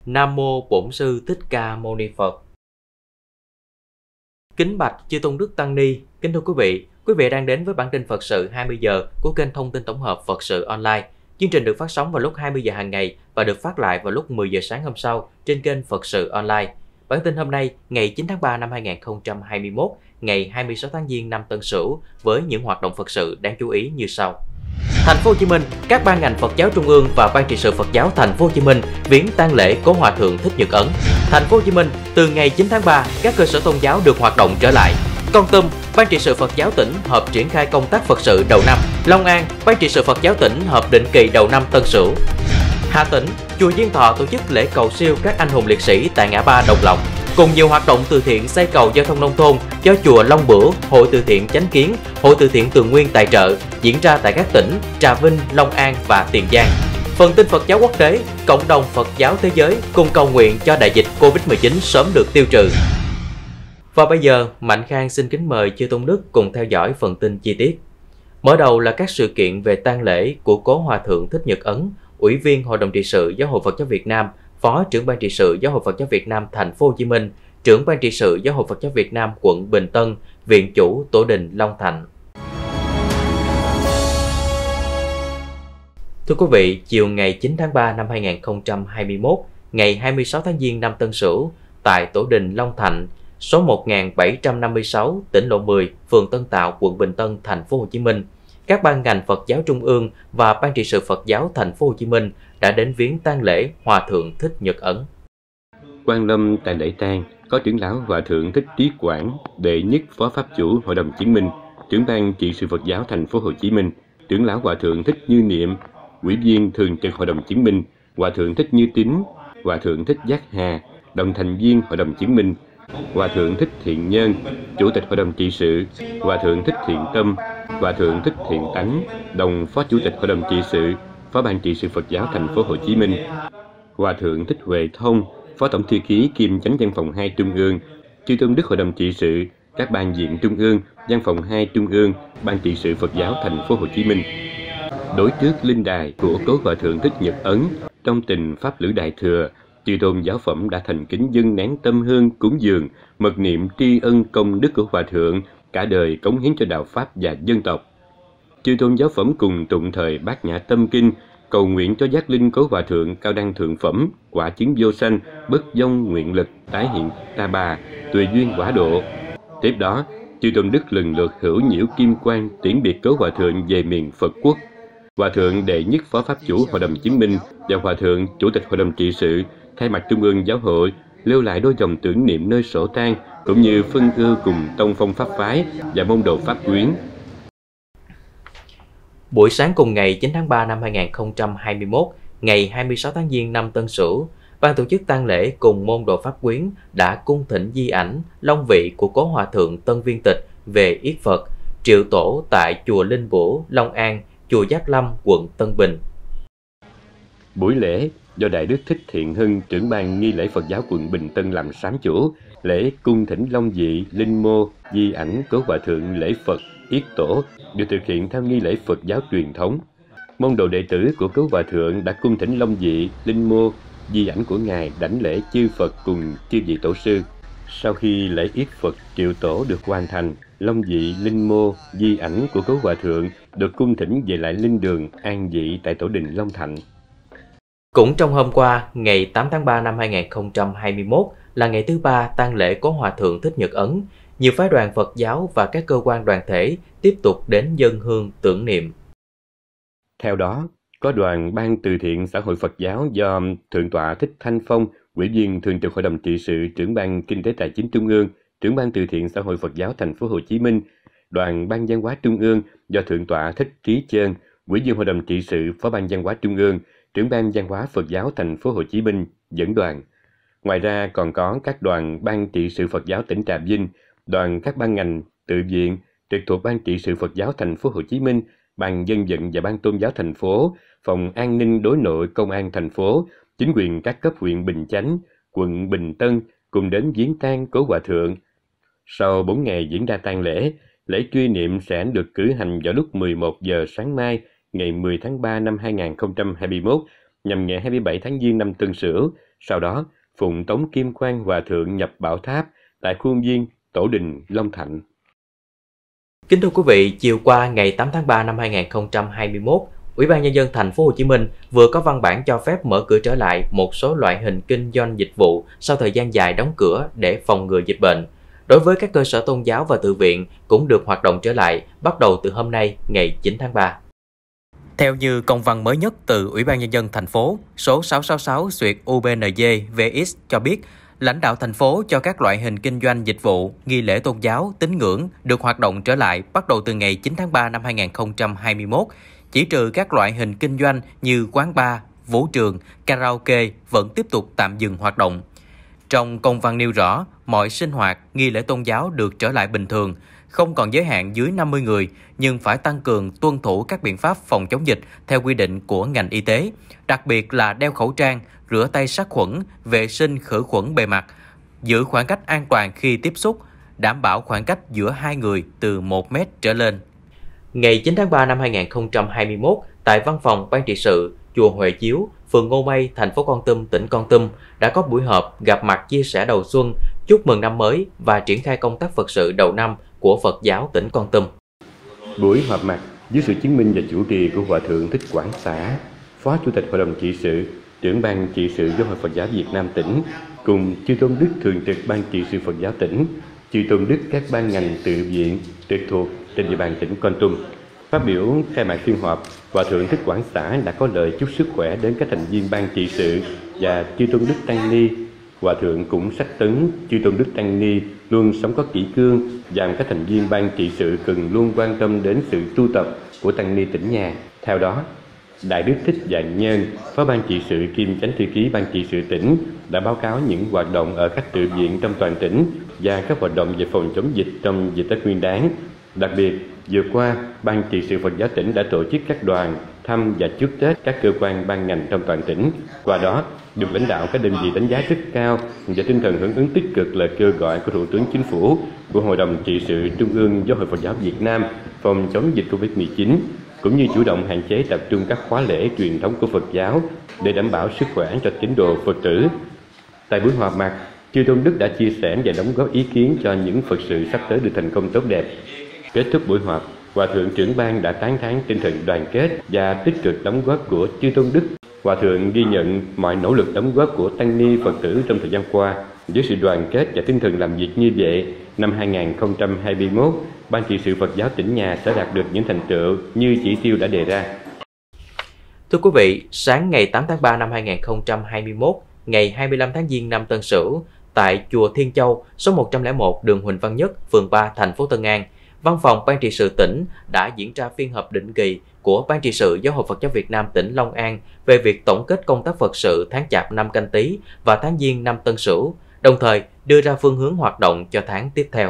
Nam mô Bổn sư Thích Ca Mâu Ni Phật. Kính bạch chư tôn đức tăng ni, kính thưa quý vị đang đến với bản tin Phật sự 20 giờ của kênh thông tin tổng hợp Phật sự online. Chương trình được phát sóng vào lúc 20 giờ hàng ngày và được phát lại vào lúc 10 giờ sáng hôm sau trên kênh Phật sự online. Bản tin hôm nay, ngày 9 tháng 3 năm 2021, ngày 26 tháng Giêng năm Tân Sửu với những hoạt động Phật sự đáng chú ý như sau. Thành phố Hồ Chí Minh, các ban ngành Phật giáo Trung ương và Ban trị sự Phật giáo Thành phố Hồ Chí Minh viếng tang lễ Cố Hòa thượng Thích Nhật Ấn. Thành phố Hồ Chí Minh, từ ngày 9 tháng 3, các cơ sở tôn giáo được hoạt động trở lại. Kon Tum, Ban trị sự Phật giáo tỉnh họp triển khai công tác Phật sự đầu năm. Long An, Ban trị sự Phật giáo tỉnh họp định kỳ đầu năm Tân Sửu. Hà Tĩnh, chùa Diên Thọ tổ chức lễ cầu siêu các anh hùng liệt sĩ tại ngã ba Đồng Lộc, cùng nhiều hoạt động từ thiện xây cầu giao thông nông thôn do chùa Long Bửu, Hội từ thiện Chánh Kiến, Hội từ thiện Tường Nguyên tài trợ diễn ra tại các tỉnh Trà Vinh, Long An và Tiền Giang. Phần tin Phật giáo quốc tế, cộng đồng Phật giáo thế giới cùng cầu nguyện cho đại dịch Covid-19 sớm được tiêu trừ. Và bây giờ, Mạnh Khang xin kính mời chư tôn đức cùng theo dõi phần tin chi tiết. Mở đầu là các sự kiện về tang lễ của Cố Hòa thượng Thích Nhật Ấn, Ủy viên Hội đồng trị sự Giáo hội Phật giáo Việt Nam, Phó trưởng Ban trị sự Giáo hội Phật giáo Việt Nam Thành phố Hồ Chí Minh, trưởng Ban trị sự Giáo hội Phật giáo Việt Nam quận Bình Tân, Viện chủ Tổ đình Long Thạnh. Thưa quý vị, chiều ngày 9 tháng 3 năm 2021, ngày 26 tháng Giêng năm Tân Sửu, tại Tổ đình Long Thạnh, số 1756, tỉnh lộ 10, phường Tân Tạo, quận Bình Tân, Thành phố Hồ Chí Minh, các ban ngành Phật giáo Trung ương và Ban trị sự Phật giáo Thành phố Hồ Chí Minh đã đến viếng tang lễ Hòa thượng Thích Nhật Ấn. Quan lâm tại lễ tang có trưởng lão Hòa thượng Thích Trí Quảng, đệ nhất phó pháp chủ Hội đồng Chứng minh, trưởng ban trị sự Phật giáo Thành phố Hồ Chí Minh, trưởng lão Hòa thượng Thích Như Niệm, ủy viên thường trực Hội đồng Chứng minh, Hòa thượng Thích Như Tín, Hòa thượng Thích Giác Hà, đồng thành viên Hội đồng Chứng minh, Hòa thượng Thích Thiện Nhân, chủ tịch Hội đồng trị sự, Hòa thượng Thích Thiện Tâm, Hòa thượng Thích Thiện Tánh, đồng phó chủ tịch Hội đồng trị sự, phó ban trị sự Phật giáo Thành phố Hồ Chí Minh, Hòa thượng Thích Huệ Thông, phó tổng thư ký kiêm chánh văn phòng 2 Trung ương, chư tôn đức Hội đồng trị sự, các ban viện Trung ương, văn phòng 2 Trung ương, Ban trị sự Phật giáo Thành phố Hồ Chí Minh. Đối trước linh đài của Cố Hòa thượng Thích Nhật Ấn, trong tình pháp lữ đại thừa, chư tôn giáo phẩm đã thành kính dâng nén tâm hương cúng dường, mật niệm tri ân công đức của Hòa thượng cả đời cống hiến cho đạo pháp và dân tộc. Chư tôn giáo phẩm cùng tụng thời Bát Nhã Tâm Kinh, cầu nguyện cho giác linh Cố Hòa thượng cao đăng thượng phẩm, quả chứng vô sanh, bất vong nguyện lực, tái hiện ta bà, tùy duyên quả độ. Tiếp đó, chư tôn đức lần lượt hữu nhiễu kim quan tiễn biệt Cố Hòa thượng về miền Phật quốc. Hòa thượng đệ nhất phó pháp chủ Hội đồng Chứng minh và Hòa thượng chủ tịch Hội đồng trị sự thay mặt Trung ương Giáo hội lưu lại đôi dòng tưởng niệm nơi sổ tang cũng như phân ưu cùng tông phong pháp phái và môn đồ pháp quyến. Buổi sáng cùng ngày 9 tháng 3 năm 2021, ngày 26 tháng Giêng năm Tân Sửu, ban tổ chức tang lễ cùng môn đồ pháp quyến đã cung thỉnh di ảnh long vị của Cố Hòa thượng Tân Viên Tịch về yết Phật, triệu tổ tại chùa Linh Vũ, Long An, chùa Giác Lâm, quận Tân Bình. Buổi lễ do Đại đức Thích Thiện Hưng, trưởng ban nghi lễ Phật giáo quận Bình Tân làm sám chủ, lễ cung thỉnh long vị, linh mô, di ảnh Cố Hòa thượng lễ Phật, yết tổ được thực hiện theo nghi lễ Phật giáo truyền thống. Môn đồ đệ tử của Cố Hòa thượng đã cung thỉnh long vị, linh mô, di ảnh của ngài đảnh lễ chư Phật cùng chư vị tổ sư. Sau khi lễ yết Phật triệu tổ được hoàn thành, long vị, linh mô, di ảnh của Cố Hòa thượng được cung thỉnh về lại linh đường an vị tại Tổ đình Long Thạnh. Cũng trong hôm qua, ngày 8 tháng 3 năm 2021 là ngày thứ ba tang lễ Cố Hòa thượng Thích Nhật Ấn, nhiều phái đoàn Phật giáo và các cơ quan đoàn thể tiếp tục đến dâng hương tưởng niệm. Theo đó, có đoàn Ban từ thiện xã hội Phật giáo do Thượng tọa Thích Thanh Phong, ủy viên thường trực Hội đồng trị sự, trưởng ban kinh tế tài chính Trung ương, trưởng ban từ thiện xã hội Phật giáo Thành phố Hồ Chí Minh, đoàn Ban văn hóa Trung ương do Thượng tọa Thích Trí Chơn, ủy viên Hội đồng trị sự, phó ban văn hóa Trung ương, trưởng ban văn hóa Phật giáo Thành phố Hồ Chí Minh dẫn đoàn. Ngoài ra còn có các đoàn Ban trị sự Phật giáo tỉnh Trà Vinh, đoàn các ban ngành, tự viện trực thuộc Ban trị sự Phật giáo Thành phố Hồ Chí Minh, Ban dân vận và Ban tôn giáo thành phố, Phòng an ninh đối nội Công an thành phố, chính quyền các cấp huyện Bình Chánh, quận Bình Tân cùng đến viếng tang Cố Hòa thượng. Sau 4 ngày diễn ra tang lễ, lễ truy niệm sẽ được cử hành vào lúc 11 giờ sáng mai, ngày 10 tháng 3 năm 2021 nhằm ngày 27 tháng Giêng năm Tân Sửu. Sau đó, phụng tống Kim Quan Hòa Thượng nhập Bảo Tháp tại khuôn viên Tổ đình Long Thạnh. Kính thưa quý vị, chiều qua ngày 8 tháng 3 năm 2021, Ủy ban Nhân dân Thành phố Hồ Chí Minh vừa có văn bản cho phép mở cửa trở lại một số loại hình kinh doanh dịch vụ sau thời gian dài đóng cửa để phòng ngừa dịch bệnh. Đối với các cơ sở tôn giáo và tự viện cũng được hoạt động trở lại bắt đầu từ hôm nay, ngày 9 tháng 3. Theo như công văn mới nhất từ Ủy ban Nhân dân thành phố số 666/UBND-VX cho biết, lãnh đạo thành phố cho các loại hình kinh doanh dịch vụ, nghi lễ tôn giáo, tín ngưỡng được hoạt động trở lại bắt đầu từ ngày 9 tháng 3 năm 2021, chỉ trừ các loại hình kinh doanh như quán bar, vũ trường, karaoke vẫn tiếp tục tạm dừng hoạt động. Trong công văn nêu rõ, mọi sinh hoạt, nghi lễ tôn giáo được trở lại bình thường, không còn giới hạn dưới 50 người, nhưng phải tăng cường tuân thủ các biện pháp phòng chống dịch theo quy định của ngành y tế, đặc biệt là đeo khẩu trang, rửa tay sát khuẩn, vệ sinh khử khuẩn bề mặt, giữ khoảng cách an toàn khi tiếp xúc, đảm bảo khoảng cách giữa hai người từ 1 mét trở lên. Ngày 9 tháng 3 năm 2021, tại văn phòng Ban trị sự chùa Huệ Chiếu, phường Ngô Mây, thành phố Kon Tum, tỉnh Kon Tum đã có buổi họp gặp mặt chia sẻ đầu xuân, chúc mừng năm mới và triển khai công tác Phật sự đầu năm của Phật giáo tỉnh Kon Tum. Buổi họp mặt dưới sự chứng minh và chủ trì của Hòa Thượng Thích Quảng Xả, Phó Chủ tịch Hội đồng trị sự, trưởng Ban trị sự Giáo hội Phật giáo Việt Nam tỉnh, cùng chư tôn đức thường trực Ban trị sự Phật giáo tỉnh, chư tôn đức các ban ngành tự viện trực thuộc trên địa bàn tỉnh Kon Tum. Phát biểu khai mạc phiên họp, Hòa Thượng Thích Quảng Xả đã có lời chúc sức khỏe đến các thành viên Ban trị sự và chư tôn đức tăng ni. Hòa Thượng cũng sách tấn chư tôn đức tăng ni luôn sống có kỷ cương, dặn các thành viên Ban trị sự cần luôn quan tâm đến sự tu tập của tăng ni tỉnh nhà. Theo đó, Đại đức Thích Vạn Nhân, Phó Ban trị sự kiêm Chánh thư ký Ban trị sự tỉnh đã báo cáo những hoạt động ở các tự viện trong toàn tỉnh và các hoạt động về phòng chống dịch trong dịp Tết Nguyên đán. Đặc biệt, vừa qua, Ban trị sự Phật giáo tỉnh đã tổ chức các đoàn thăm và chúc Tết các cơ quan ban ngành trong toàn tỉnh. Qua đó, được lãnh đạo các đơn vị đánh giá rất cao và tinh thần hưởng ứng tích cực lời kêu gọi của Thủ tướng Chính phủ, của Hội đồng trị sự Trung ương Giáo hội Phật giáo Việt Nam phòng chống dịch Covid-19, cũng như chủ động hạn chế tập trung các khóa lễ truyền thống của Phật giáo để đảm bảo sức khỏe cho tín đồ Phật tử. Tại buổi họp mặt, chư tôn đức đã chia sẻ và đóng góp ý kiến cho những Phật sự sắp tới được thành công tốt đẹp. Kết thúc buổi họp, Hòa Thượng trưởng ban đã tán thán tinh thần đoàn kết và tích cực đóng góp của chư tôn đức. Hòa Thượng ghi nhận mọi nỗ lực đóng góp của tăng ni Phật tử trong thời gian qua. Với sự đoàn kết và tinh thần làm việc như vậy, năm 2021, Ban trị sự Phật giáo tỉnh nhà sẽ đạt được những thành tựu như chỉ tiêu đã đề ra. Thưa quý vị, sáng ngày 8 tháng 3 năm 2021, ngày 25 tháng Giêng năm Tân Sửu, tại chùa Thiên Châu, số 101 đường Huỳnh Văn Nhất, phường 3, thành phố Tân An, Văn phòng Ban trị sự tỉnh đã diễn ra phiên họp định kỳ của Ban trị sự Giáo hội Phật giáo Việt Nam tỉnh Long An về việc tổng kết công tác Phật sự tháng Chạp năm Canh Tý và tháng Giêng năm Tân Sửu, đồng thời đưa ra phương hướng hoạt động cho tháng tiếp theo.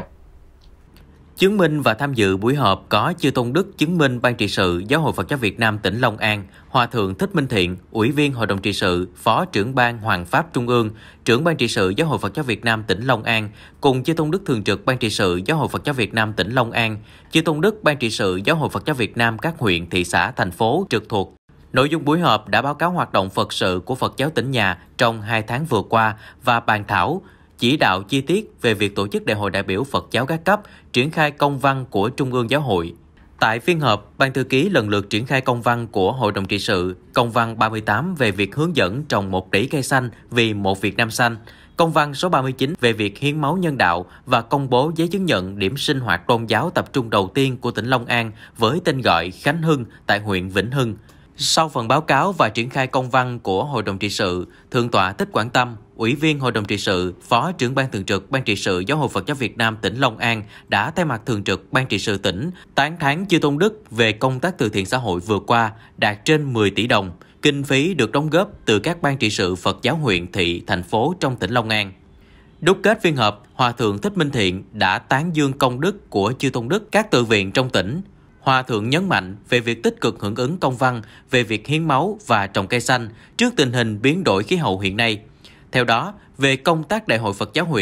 Chứng minh và tham dự buổi họp có chư tôn đức chứng minh Ban trị sự Giáo hội Phật giáo Việt Nam tỉnh Long An, Hòa thượng Thích Minh Thiện, Ủy viên Hội đồng trị sự, Phó trưởng Ban Hoàng pháp Trung ương, trưởng Ban trị sự Giáo hội Phật giáo Việt Nam tỉnh Long An, cùng chư tôn đức thường trực Ban trị sự Giáo hội Phật giáo Việt Nam tỉnh Long An, chư tôn đức Ban trị sự Giáo hội Phật giáo Việt Nam các huyện, thị xã, thành phố trực thuộc. Nội dung buổi họp đã báo cáo hoạt động Phật sự của Phật giáo tỉnh nhà trong 2 tháng vừa qua và bàn thảo chỉ đạo chi tiết về việc tổ chức đại hội đại biểu Phật giáo các cấp, triển khai công văn của Trung ương Giáo hội. Tại phiên họp, Ban thư ký lần lượt triển khai công văn của Hội đồng trị sự, công văn 38 về việc hướng dẫn trồng 1 tỷ cây xanh vì một Việt Nam xanh, công văn số 39 về việc hiến máu nhân đạo và công bố giấy chứng nhận điểm sinh hoạt tôn giáo tập trung đầu tiên của tỉnh Long An với tên gọi Khánh Hưng tại huyện Vĩnh Hưng. Sau phần báo cáo và triển khai công văn của Hội đồng trị sự, Thượng tọa Thích Quảng Tâm, Ủy viên Hội đồng trị sự, Phó trưởng Ban thường trực Ban trị sự Giáo hội Phật giáo Việt Nam tỉnh Long An đã thay mặt thường trực Ban trị sự tỉnh tán thán chư tôn đức về công tác từ thiện xã hội vừa qua đạt trên 10 tỷ đồng, kinh phí được đóng góp từ các ban trị sự Phật giáo huyện, thị, thành phố trong tỉnh Long An. Đúc kết phiên họp, Hòa thượng Thích Minh Thiện đã tán dương công đức của chư tôn đức các tự viện trong tỉnh. Hòa thượng nhấn mạnh về việc tích cực hưởng ứng công văn về việc hiến máu và trồng cây xanh trước tình hình biến đổi khí hậu hiện nay. Theo đó, về công tác Đại hội Phật giáo huyện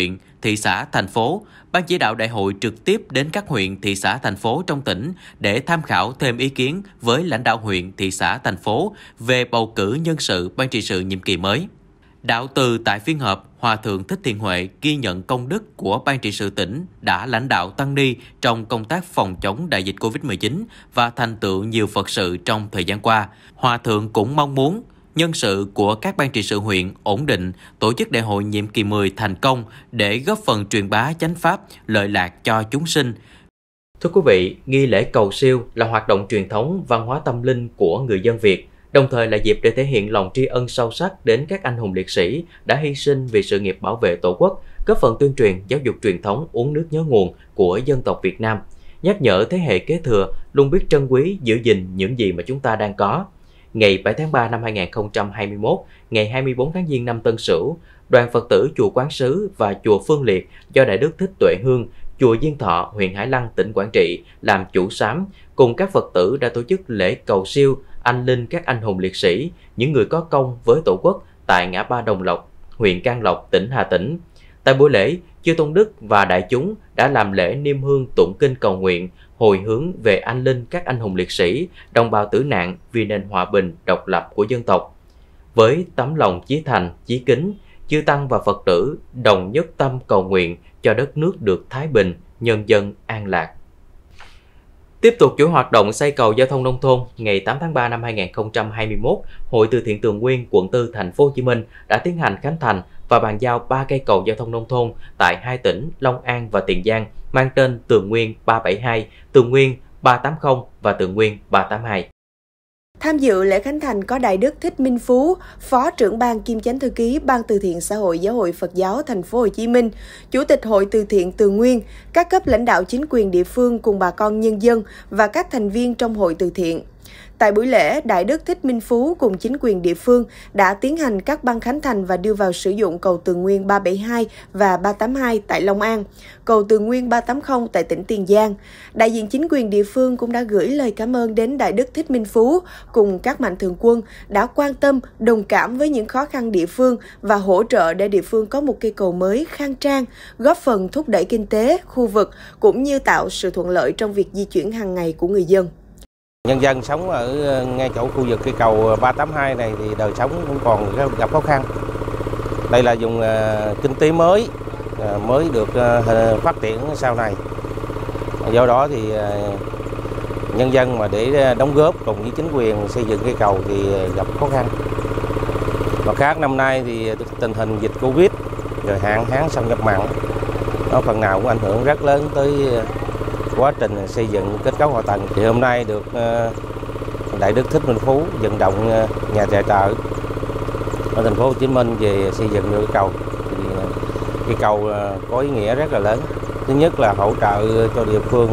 thị xã, thành phố, Ban chỉ đạo đại hội trực tiếp đến các huyện, thị xã, thành phố trong tỉnh để tham khảo thêm ý kiến với lãnh đạo huyện, thị xã, thành phố về bầu cử nhân sự Ban trị sự nhiệm kỳ mới. Đạo từ tại phiên họp, Hòa thượng Thích Thiện Huệ ghi nhận công đức của Ban trị sự tỉnh đã lãnh đạo tăng ni trong công tác phòng chống đại dịch Covid-19 và thành tựu nhiều Phật sự trong thời gian qua. Hòa thượng cũng mong muốn nhân sự của các ban trị sự huyện ổn định, tổ chức đại hội nhiệm kỳ 10 thành công để góp phần truyền bá chánh pháp, lợi lạc cho chúng sinh. Thưa quý vị, nghi lễ cầu siêu là hoạt động truyền thống văn hóa tâm linh của người dân Việt, đồng thời là dịp để thể hiện lòng tri ân sâu sắc đến các anh hùng liệt sĩ đã hy sinh vì sự nghiệp bảo vệ Tổ quốc, góp phần tuyên truyền giáo dục truyền thống uống nước nhớ nguồn của dân tộc Việt Nam, nhắc nhở thế hệ kế thừa luôn biết trân quý, giữ gìn những gì mà chúng ta đang có. Ngày 7 tháng 3 năm 2021, ngày 24 tháng Giêng năm Tân Sửu, đoàn Phật tử Chùa Quán Sứ và Chùa Phương Liệt do Đại Đức Thích Tuệ Hương, Chùa Diên Thọ, huyện Hải Lăng, tỉnh Quảng Trị làm chủ xám, cùng các Phật tử đã tổ chức lễ cầu siêu anh linh các anh hùng liệt sĩ, những người có công với Tổ quốc tại ngã ba Đồng Lộc, huyện Can Lộc, tỉnh Hà Tĩnh. Tại buổi lễ, chư tôn đức và đại chúng đã làm lễ niêm hương tụng kinh cầu nguyện, hồi hướng về anh linh các anh hùng liệt sĩ, đồng bào tử nạn vì nền hòa bình, độc lập của dân tộc. Với tấm lòng chí thành, chí kính, chư tăng và Phật tử đồng nhất tâm cầu nguyện cho đất nước được thái bình, nhân dân an lạc. Tiếp tục chuỗi hoạt động xây cầu giao thông nông thôn, ngày 8 tháng 3 năm 2021, Hội Từ thiện Tường Nguyên, quận 4, thành phố Hồ Chí Minh đã tiến hành khánh thành và bàn giao 3 cây cầu giao thông nông thôn tại hai tỉnh Long An và Tiền Giang mang tên Tường Nguyên 372, Tường Nguyên 380 và Tường Nguyên 382. Tham dự lễ khánh thành có Đại Đức Thích Minh Phú, Phó trưởng ban kiêm chánh thư ký Ban Từ thiện Xã hội Giáo hội Phật giáo Thành phố Hồ Chí Minh, Chủ tịch Hội Từ thiện Tường Nguyên, các cấp lãnh đạo chính quyền địa phương cùng bà con nhân dân và các thành viên trong hội từ thiện. Tại buổi lễ, Đại Đức Thích Minh Phú cùng chính quyền địa phương đã tiến hành các băng khánh thành và đưa vào sử dụng cầu Tường Nguyên 372 và 382 tại Long An, cầu Tường Nguyên 380 tại tỉnh Tiền Giang. Đại diện chính quyền địa phương cũng đã gửi lời cảm ơn đến Đại Đức Thích Minh Phú cùng các mạnh thường quân đã quan tâm, đồng cảm với những khó khăn địa phương và hỗ trợ để địa phương có một cây cầu mới khang trang, góp phần thúc đẩy kinh tế, khu vực cũng như tạo sự thuận lợi trong việc di chuyển hàng ngày của người dân. Nhân dân sống ở ngay chỗ khu vực cây cầu 382 này thì đời sống cũng còn gặp khó khăn. Đây là vùng kinh tế mới được phát triển sau này. Do đó thì nhân dân mà để đóng góp cùng với chính quyền xây dựng cây cầu thì gặp khó khăn. Mặt khác năm nay thì tình hình dịch Covid rồi hạn hán xâm nhập mặn nó phần nào cũng ảnh hưởng rất lớn tới quá trình xây dựng kết cấu hạ tầng. Thì hôm nay được Đại Đức Thích Minh Phú vận động nhà tài trợ ở thành phố Hồ Chí Minh về xây dựng được cầu. Thì cái cầu có ý nghĩa rất là lớn. Thứ nhất là hỗ trợ cho địa phương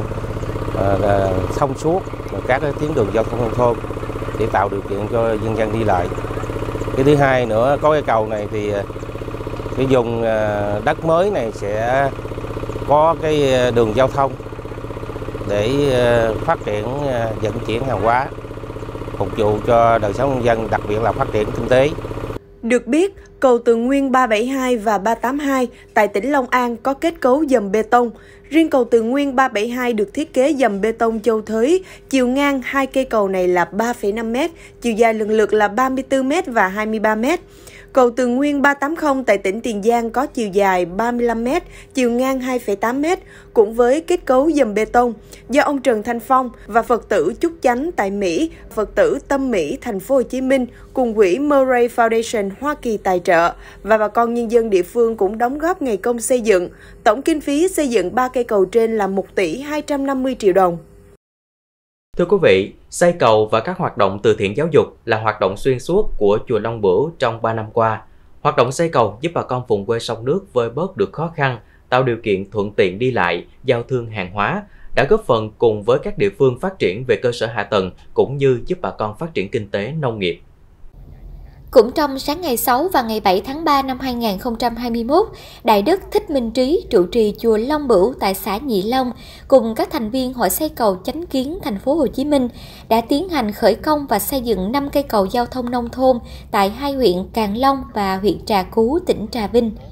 thông suốt các tuyến đường giao thông nông thôn để tạo điều kiện cho nhân dân đi lại. Cái thứ hai nữa, có cái cầu này thì cái vùng đất mới này sẽ có cái đường giao thông để phát triển vận chuyển hàng hóa, phục vụ cho đời sống nhân dân, đặc biệt là phát triển kinh tế. Được biết, cầu Tường Nguyên 372 và 382 tại tỉnh Long An có kết cấu dầm bê tông. Riêng cầu Tường Nguyên 372 được thiết kế dầm bê tông châu thới, chiều ngang hai cây cầu này là 3,5 m, chiều dài lần lượt là 34 m và 23 m. Cầu Tường Nguyên 380 tại tỉnh Tiền Giang có chiều dài 35 m, chiều ngang 2,8 m, cũng với kết cấu dầm bê tông, do ông Trần Thanh Phong và Phật tử Chúc Chánh tại Mỹ, Phật tử Tâm Mỹ, Thành phố Hồ Chí Minh cùng quỹ Murray Foundation Hoa Kỳ tài trợ và bà con nhân dân địa phương cũng đóng góp ngày công xây dựng. Tổng kinh phí xây dựng 3 cây cầu trên là 1 tỷ 250 triệu đồng. Thưa quý vị, xây cầu và các hoạt động từ thiện giáo dục là hoạt động xuyên suốt của Chùa Long Bửu trong 3 năm qua. Hoạt động xây cầu giúp bà con vùng quê sông nước vơi bớt được khó khăn, tạo điều kiện thuận tiện đi lại, giao thương hàng hóa, đã góp phần cùng với các địa phương phát triển về cơ sở hạ tầng cũng như giúp bà con phát triển kinh tế nông nghiệp. Cũng trong sáng ngày 6 và ngày 7 tháng 3 năm 2021, Đại Đức Thích Minh Trí trụ trì chùa Long Bửu tại xã Nhị Long cùng các thành viên Hội xây cầu Chánh Kiến Thành phố Hồ Chí Minh đã tiến hành khởi công và xây dựng 5 cây cầu giao thông nông thôn tại hai huyện Càng Long và huyện Trà Cú, tỉnh Trà Vinh.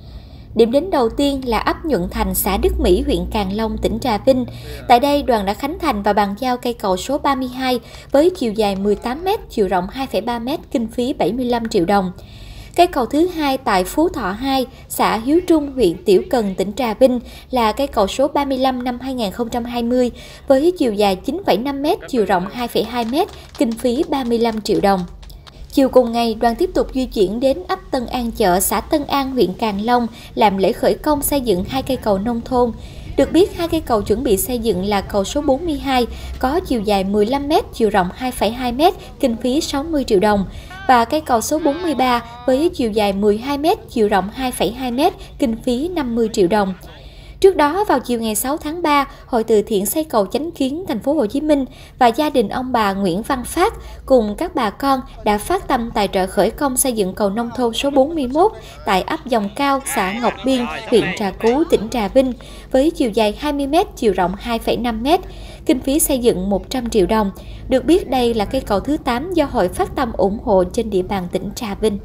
Điểm đến đầu tiên là ấp Nhuận Thành, xã Đức Mỹ, huyện Càng Long, tỉnh Trà Vinh. Tại đây, đoàn đã khánh thành và bàn giao cây cầu số 32 với chiều dài 18 m, chiều rộng 2,3 m, kinh phí 75 triệu đồng. Cây cầu thứ hai tại Phú Thọ 2, xã Hiếu Trung, huyện Tiểu Cần, tỉnh Trà Vinh là cây cầu số 35 năm 2020 với chiều dài 9,5 m, chiều rộng 2,2 m, kinh phí 35 triệu đồng. Chiều cùng ngày, đoàn tiếp tục di chuyển đến ấp Tân An Chợ, xã Tân An, huyện Càng Long làm lễ khởi công xây dựng 2 cây cầu nông thôn. Được biết, 2 cây cầu chuẩn bị xây dựng là cầu số 42 có chiều dài 15 m, chiều rộng 2,2 m, kinh phí 60 triệu đồng và cây cầu số 43 với chiều dài 12 m, chiều rộng 2,2 m, kinh phí 50 triệu đồng. Trước đó, vào chiều ngày 6 tháng 3, Hội từ thiện xây cầu Chánh Kiến, thành phố Hồ Chí Minh và gia đình ông bà Nguyễn Văn Phát cùng các bà con đã phát tâm tài trợ khởi công xây dựng cầu nông thôn số 41 tại ấp Dòng Cao, xã Ngọc Biên, huyện Trà Cú, tỉnh Trà Vinh với chiều dài 20 m, chiều rộng 2,5 m, kinh phí xây dựng 100 triệu đồng. Được biết đây là cây cầu thứ 8 do hội phát tâm ủng hộ trên địa bàn tỉnh Trà Vinh.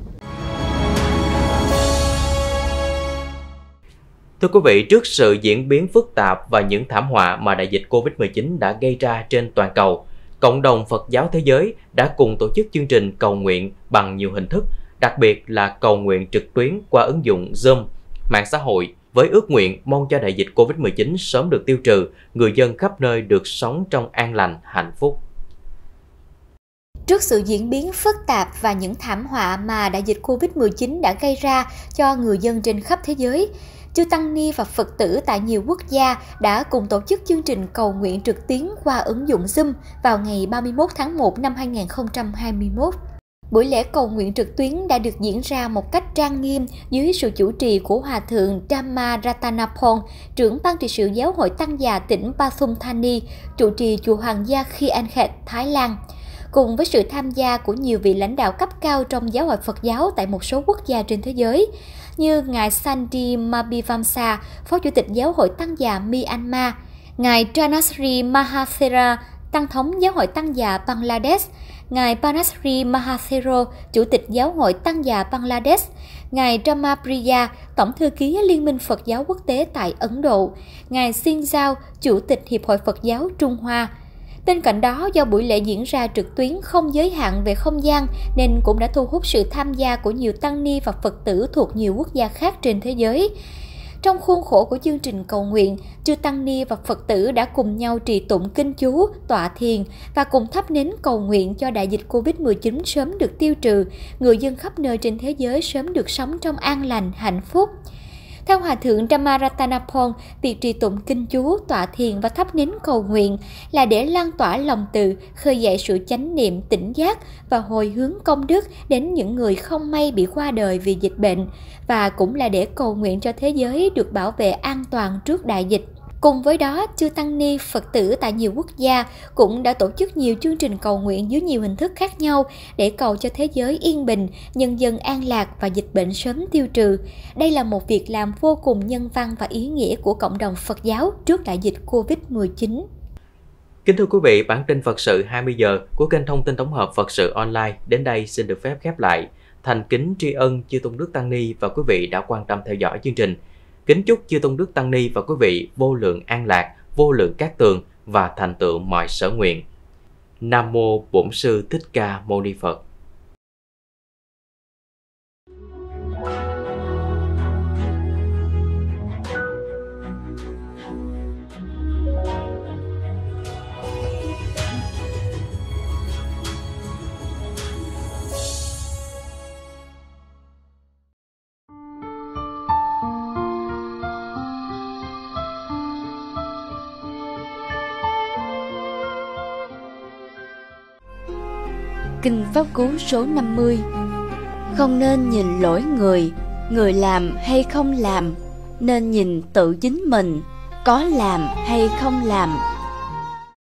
Thưa quý vị, trước sự diễn biến phức tạp và những thảm họa mà đại dịch Covid-19 đã gây ra trên toàn cầu, cộng đồng Phật giáo thế giới đã cùng tổ chức chương trình cầu nguyện bằng nhiều hình thức, đặc biệt là cầu nguyện trực tuyến qua ứng dụng Zoom, mạng xã hội, với ước nguyện mong cho đại dịch Covid-19 sớm được tiêu trừ, người dân khắp nơi được sống trong an lành, hạnh phúc. Trước sự diễn biến phức tạp và những thảm họa mà đại dịch Covid-19 đã gây ra cho người dân trên khắp thế giới, chư tăng ni và Phật tử tại nhiều quốc gia đã cùng tổ chức chương trình cầu nguyện trực tuyến qua ứng dụng Zoom vào ngày 31 tháng 1 năm 2021. Buổi lễ cầu nguyện trực tuyến đã được diễn ra một cách trang nghiêm dưới sự chủ trì của Hòa thượng Dhamma Ratanapong, trưởng ban trị sự Giáo hội Tăng già tỉnh Pathum Thani, trụ trì chùa Hoàng gia Khi An Khệt, Thái Lan, cùng với sự tham gia của nhiều vị lãnh đạo cấp cao trong giáo hội Phật giáo tại một số quốc gia trên thế giới, như Ngài Sandi Mabivamsa, Phó Chủ tịch Giáo hội Tăng già Myanmar, Ngài Janasri Mahathira, Tăng thống Giáo hội Tăng già Bangladesh, Ngài Banasri Mahathero, Chủ tịch Giáo hội Tăng già Bangladesh, Ngài Ramapriya, Tổng thư ký Liên minh Phật giáo quốc tế tại Ấn Độ, Ngài Xin Giao, Chủ tịch Hiệp hội Phật giáo Trung Hoa. Bên cạnh đó, do buổi lễ diễn ra trực tuyến không giới hạn về không gian nên cũng đã thu hút sự tham gia của nhiều tăng ni và Phật tử thuộc nhiều quốc gia khác trên thế giới. Trong khuôn khổ của chương trình cầu nguyện, chư tăng ni và Phật tử đã cùng nhau trì tụng kinh chú, tọa thiền và cùng thắp nến cầu nguyện cho đại dịch Covid-19 sớm được tiêu trừ, người dân khắp nơi trên thế giới sớm được sống trong an lành, hạnh phúc. Theo Hòa thượng Dhamma Ratanapong, việc trì tụng kinh chú, tọa thiền và thắp nến cầu nguyện là để lan tỏa lòng từ, khơi dậy sự chánh niệm, tỉnh giác và hồi hướng công đức đến những người không may bị qua đời vì dịch bệnh, và cũng là để cầu nguyện cho thế giới được bảo vệ an toàn trước đại dịch. Cùng với đó, chư tăng ni, Phật tử tại nhiều quốc gia cũng đã tổ chức nhiều chương trình cầu nguyện dưới nhiều hình thức khác nhau để cầu cho thế giới yên bình, nhân dân an lạc và dịch bệnh sớm tiêu trừ. Đây là một việc làm vô cùng nhân văn và ý nghĩa của cộng đồng Phật giáo trước đại dịch Covid-19. Kính thưa quý vị, bản tin Phật sự 20 giờ của kênh thông tin tổng hợp Phật sự online đến đây xin được phép khép lại. Thành kính tri ân chư tôn đức tăng ni và quý vị đã quan tâm theo dõi chương trình. Kính chúc chư tôn đức tăng ni và quý vị vô lượng an lạc, vô lượng cát tường và thành tựu mọi sở nguyện. Nam mô Bổn Sư Thích Ca Mâu Ni Phật. Kinh Pháp Cú số 50. Không nên nhìn lỗi người làm hay không làm, nên nhìn tự chính mình, có làm hay không làm.